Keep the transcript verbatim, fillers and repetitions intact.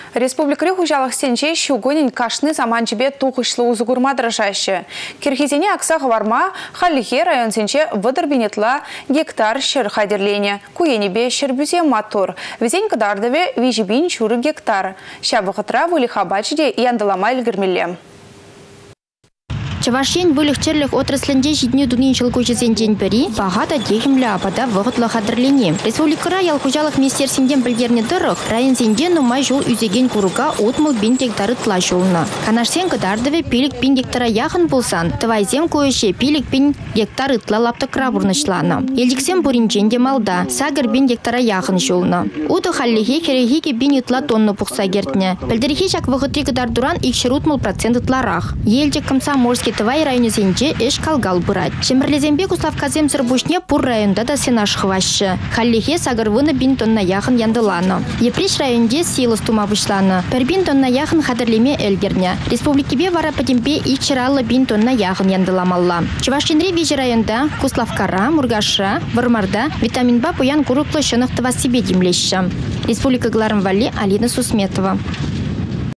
Республикари хужалық сенче шугонин кашны заманчебе тухышлы узы курмадырашашы. Кирхизене акса хаварма халихе район сенче выдырбинетла гектар шыр хадерлене. Куенебе шырбюзе мотор. Везень кадардове вижибин чуры гектар. Шабахатра вылихабачде яндалама илгермеле. Чавашен вылегчерлих отраслінде жидне дунин жылгучызен ден бері, бағада дегімлі апада вғытлы қадырлене. Республикара ялхужалық министерсінден білгерне дұрық, район зенде нумай жол үзеген күруға отмыл бин гектары тла жолына. Канашсен кадардыве пилік бин гектара яғын болсан, тывайзем көйше пилік бин гектары тла лапты крабурнышлана. Елдіксен буринчен демалда, сагыр бин гектара яғын жолына. Уды халлихе херехиге бин итла тонны пұқса гертіне. Білдірхе жак вғытри кадар дуран икшер утмыл процент итларах. Елдік Комсомольский Тывай районы зенде эш калгал бұрат. Чемберлезембе Куславказем сырбушне пур районда да сенаш хващы. Халлихе сагырвыны бин тонна яхын яндыланы. Епреш районде силы стума вышланы. Пер бин тонна яхын хадырлеме элгерне. Республикебе вара падемпе икчералы бин тонна яхын яндыламалла. Чувашченре вежі районда Куславкара, Мургаша, Вармарда витамин Б пуян куруклы шынықтыва себе демлеші. Республика Гларым Вали, Алина Сусметова.